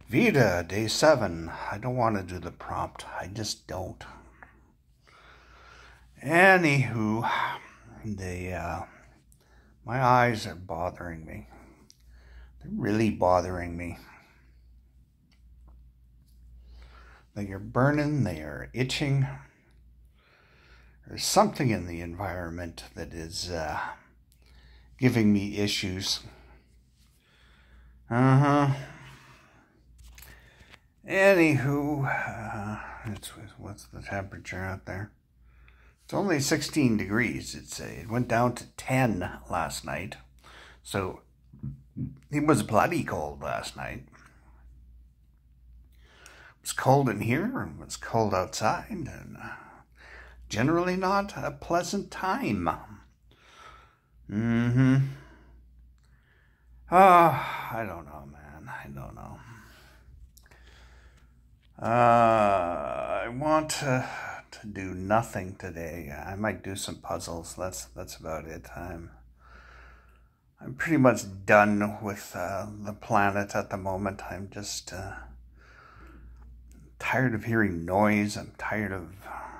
Vita, day 7. I don't want to do the prompt. I just don't. Anywho, my eyes are bothering me. They're really bothering me. They are burning, they are itching. There's something in the environment that is giving me issues. Anywho, what's the temperature out there? It's only 16 degrees. It went down to 10 last night. So it was bloody cold last night. It was cold in here and it was cold outside, and generally not a pleasant time. I don't know, man. I don't know. I want to do nothing today. I might do some puzzles. That's about it. I'm pretty much done with the planet at the moment. I'm just tired of hearing noise. I'm tired of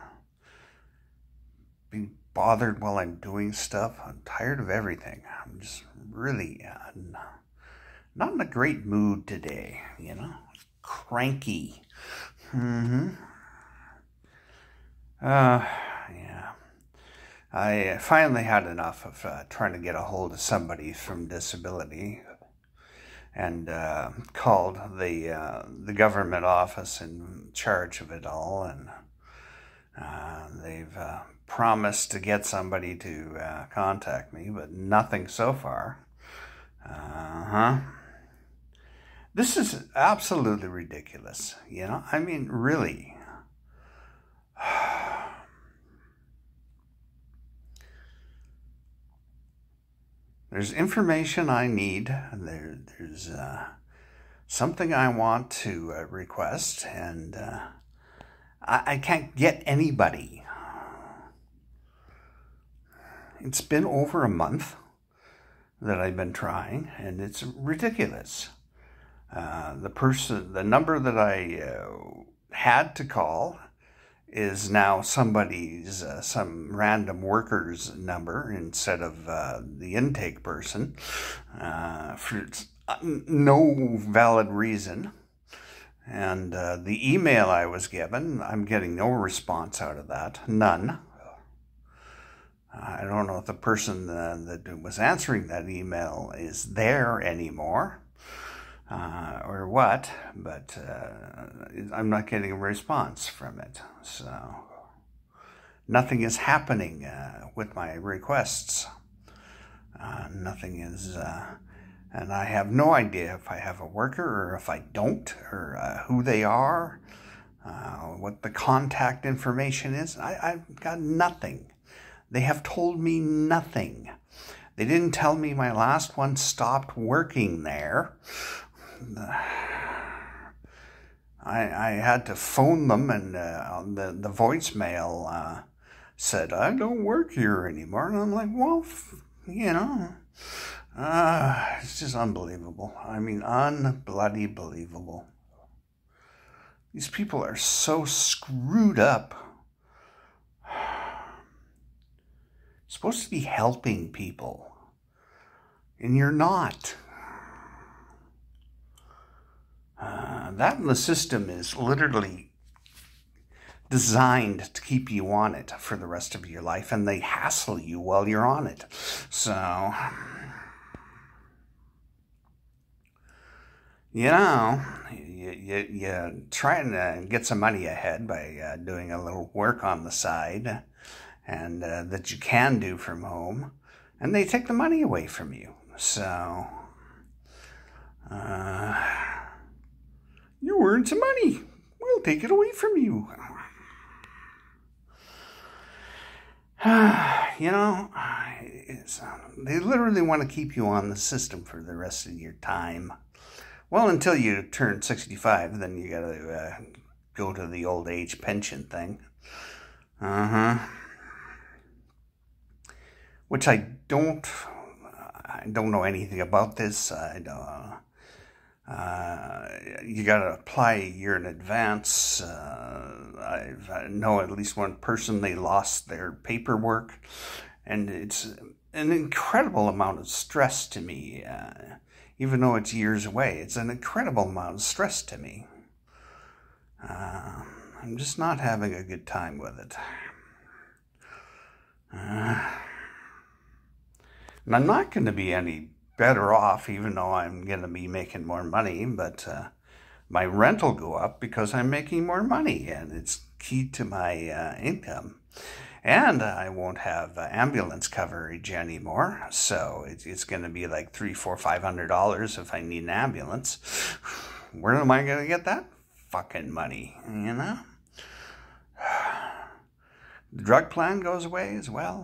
being bothered while I'm doing stuff. I'm tired of everything. I'm just really not in a great mood today, cranky. Yeah. I finally had enough of trying to get a hold of somebody from disability, and called the government office in charge of it all, and they've promised to get somebody to contact me, but nothing so far. This is absolutely ridiculous, I mean, really. There's information I need, and there's something I want to request, and I can't get anybody. It's been over a month that I've been trying, and it's ridiculous. The number that I had to call is now somebody's, some random worker's number instead of the intake person, for no valid reason. And the email I was given, I'm getting no response out of that, none. I don't know if the person that was answering that email is there anymore, or what, but I'm not getting a response from it. So nothing is happening with my requests. Nothing is, and I have no idea if I have a worker or if I don't, or who they are, what the contact information is. I've got nothing. They have told me nothing. They didn't tell me my last one stopped working there. I had to phone them, and the voicemail said, I don't work here anymore. And I'm like, well, it's just unbelievable. I mean, unbloody-believable. These people are so screwed up. You're supposed to be helping people, and you're not. That in the system is literally designed to keep you on it for the rest of your life, and they hassle you while you're on it. So, you trying to get some money ahead by doing a little work on the side, and that you can do from home, and they take the money away from you. So, you earned some money. We'll take it away from you. They literally want to keep you on the system for the rest of your time. Well, until you turn 65, then you got to go to the old age pension thing. Which I don't know anything about this. you got to apply a year in advance. I know at least one person, they lost their paperwork, and it's an incredible amount of stress to me. Even though it's years away, it's an incredible amount of stress to me. I'm just not having a good time with it. And I'm not going to be any better off, even though I'm going to be making more money, but my rent will go up because I'm making more money, and it's key to my income. And I won't have ambulance coverage anymore, so it's going to be like $300, $400, $500 if I need an ambulance. Where am I going to get that fucking money, you know? The drug plan goes away as well.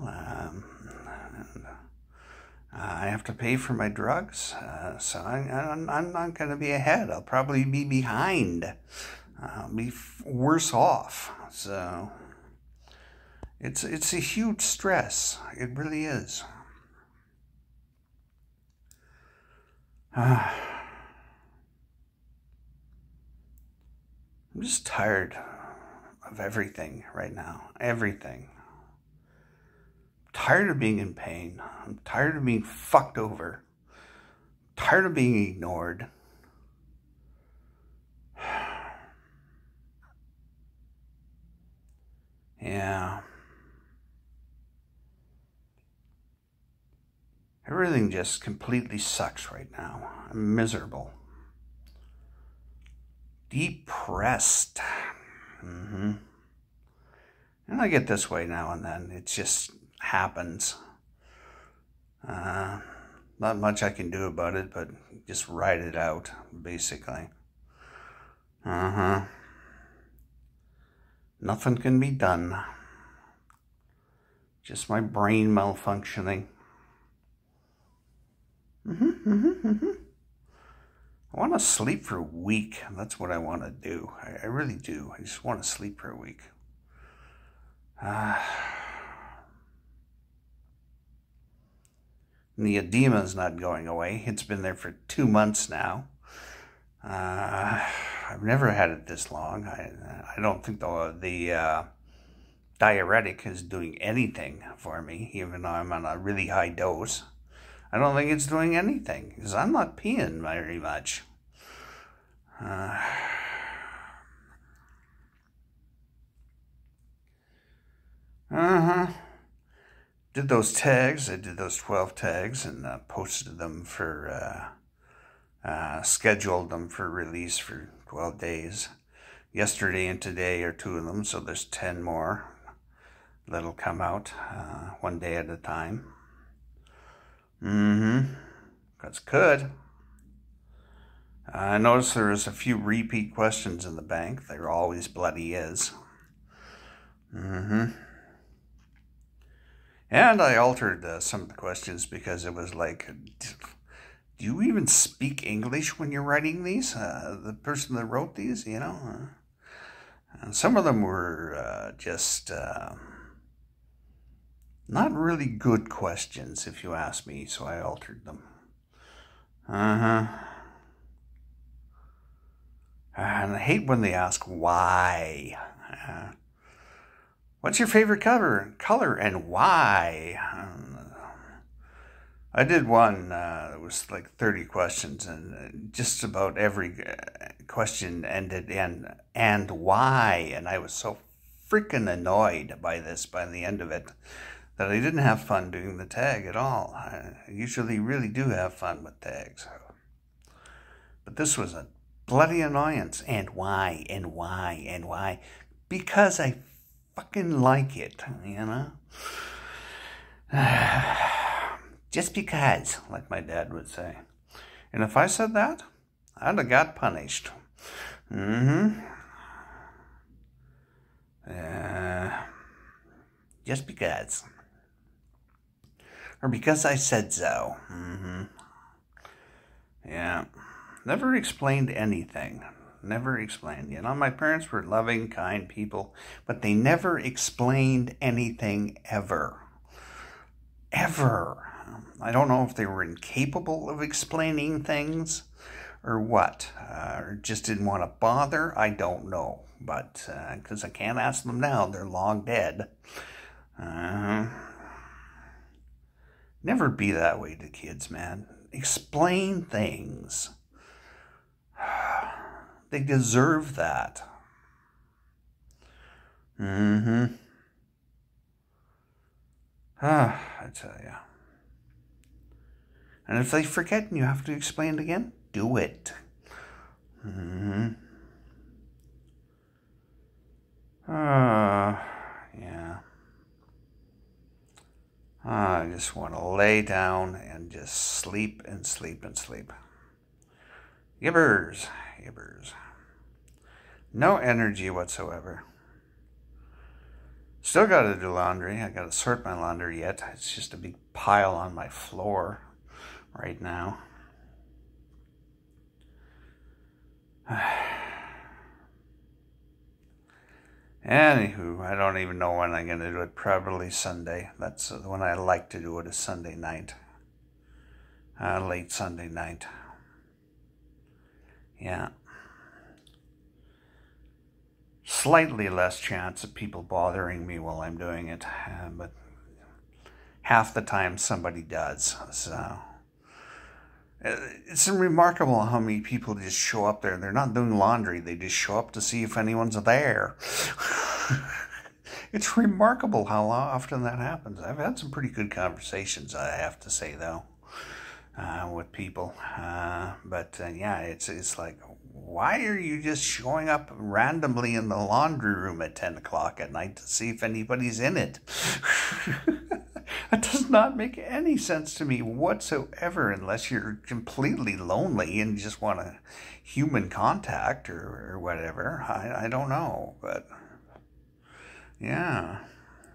I have to pay for my drugs, so I'm not going to be ahead. I'll probably be behind. I'll be worse off. So it's a huge stress. It really is. I'm just tired of everything right now. Everything. Tired of being in pain. I'm tired of being fucked over. Tired of being ignored. Yeah. Everything just completely sucks right now. I'm miserable. Depressed. And I get this way now and then. It just happens. Not much I can do about it, but just ride it out, basically. Nothing can be done. Just my brain malfunctioning. I want to sleep for a week. That's what I want to do. I really do. I just want to sleep for a week. The edema is not going away. It's been there for 2 months now. I've never had it this long. I don't think the diuretic is doing anything for me, even though I'm on a really high dose. I don't think it's doing anything, because I'm not peeing very much. Did those tags. I did those 12 tags and posted them for, scheduled them for release for 12 days. Yesterday and today are 2 of them, so there's 10 more that'll come out one day at a time. That's good. I noticed there was a few repeat questions in the bank. There always bloody is. And I altered some of the questions because it was like, do you even speak English when you're writing these? The person that wrote these, you know? And some of them were just not really good questions, if you ask me, so I altered them. And I hate when they ask why. What's your favorite color and why? I did one, it was like 30 questions, and just about every question ended in "and why," and I was so freaking annoyed by this by the end of it that I didn't have fun doing the tag at all. I usually really do have fun with tags. But this was a bloody annoyance. And why, and why, and why? Because I fucking like it, you know? Just because, like my dad would say. And if I said that, I'd have got punished. Just because. Or because I said so. Yeah. Never explained anything. Never explained. You know, my parents were loving, kind people, but they never explained anything ever. Ever. I don't know if they were incapable of explaining things, or what? Or just didn't want to bother? I don't know. But, because I can't ask them now, they're long dead. Never be that way to kids, man. Explain things. They deserve that. I tell you. And if they forget and you have to explain it again, do it. Yeah. I just want to lay down and just sleep and sleep and sleep. Gibbers. No energy whatsoever. Still got to do laundry. I got to sort my laundry yet. It's just a big pile on my floor right now. Anywho, I don't even know when I'm going to do it. Probably Sunday. That's when I like to do it, is Sunday night. Late Sunday night. Yeah. Slightly less chance of people bothering me while I'm doing it. But half the time somebody does. So it's remarkable how many people just show up there. They're not doing laundry. They just show up to see if anyone's there. It's remarkable how often that happens. I've had some pretty good conversations, I have to say, though, with people. But yeah, it's like, why are you just showing up randomly in the laundry room at 10 o'clock at night to see if anybody's in it? That does not make any sense to me whatsoever, unless you're completely lonely and just want a human contact or whatever. I don't know, but yeah.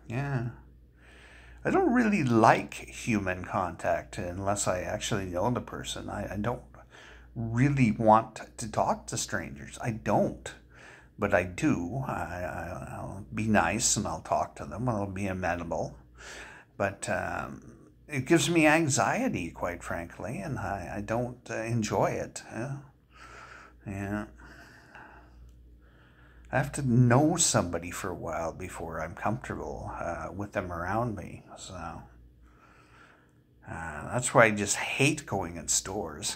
I don't really like human contact unless I actually know the person. I don't really want to talk to strangers. I don't. But I do. I'll be nice and I'll talk to them. I'll be amenable. But it gives me anxiety, quite frankly, and I don't enjoy it. Yeah. I have to know somebody for a while before I'm comfortable with them around me. So that's why I just hate going in stores.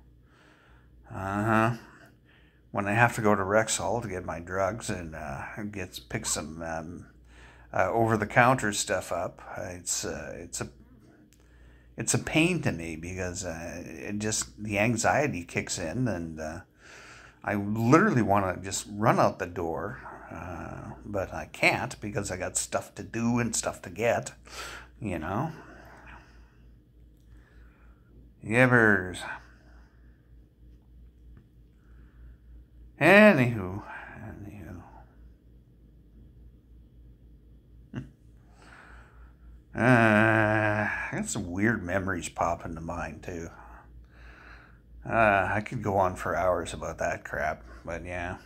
When I have to go to Rexall to get my drugs and pick some over-the-counter stuff up, it's a pain to me because the anxiety kicks in, and I literally want to just run out the door, but I can't because I got stuff to do and stuff to get, you know. Gibbers. Anywho. I got some weird memories pop into mind too. I could go on for hours about that crap, but yeah.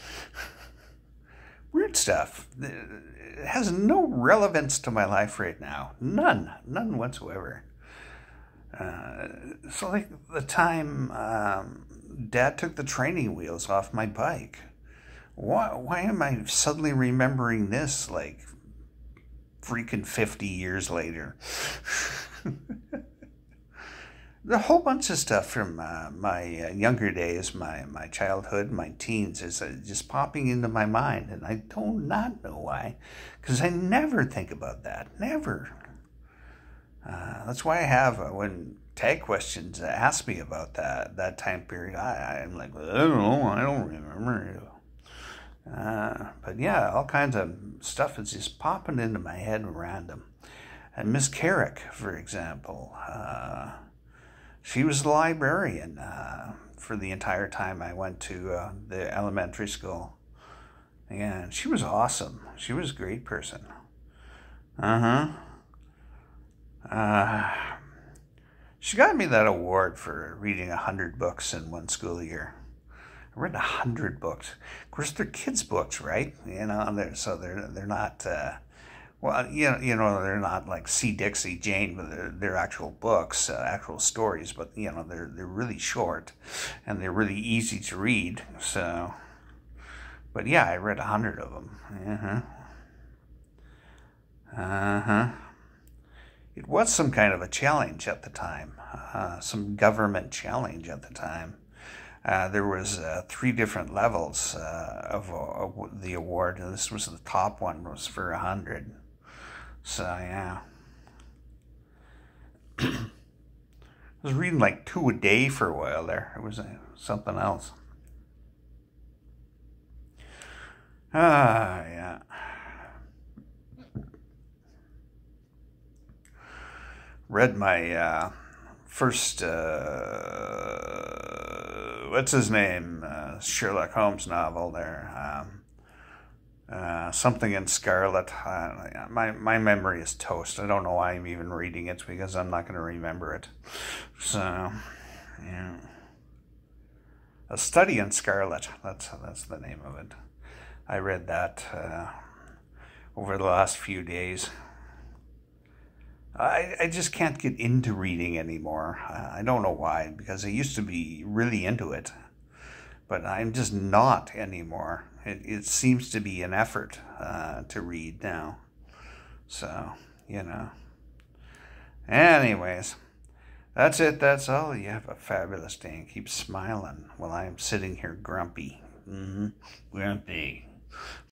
Weird stuff. It has no relevance to my life right now. None whatsoever. So like the time Dad took the training wheels off my bike. Why am I suddenly remembering this like freaking 50 years later? A whole bunch of stuff from my younger days, my childhood, my teens is just popping into my mind, and I do not know why, because I never think about that, never. That's why I have, when tag questions ask me about that time period, I'm like, I don't know, I don't remember. But yeah, all kinds of stuff is just popping into my head random. And Miss Carrick, for example, she was the librarian for the entire time I went to the elementary school. And she was awesome. She was a great person. She got me that award for reading 100 books in one school year. I read 100 books. Of course, they're kids' books, right? You know, they're not Well, they're not like See Dixie Jane, but they're actual books, actual stories. But they're really short, and they're really easy to read. So, but yeah, I read 100 of them. It was some kind of a challenge at the time, some government challenge at the time. There was 3 different levels of the award, and this was the top one, was for 100. So yeah, I was reading like 2 a day for a while there. It was something else. Yeah. Read my first, what's his name, Sherlock Holmes novel there. Something in Scarlet. My memory is toast. I don't know why I'm even reading it, because I'm not going to remember it. So, yeah. A Study in Scarlet. That's the name of it. I read that over the last few days. I just can't get into reading anymore. I don't know why, because I used to be really into it, but I'm just not anymore. It seems to be an effort to read now. So, Anyways, that's it. That's all. You have a fabulous day and keep smiling while I'm sitting here grumpy. Grumpy.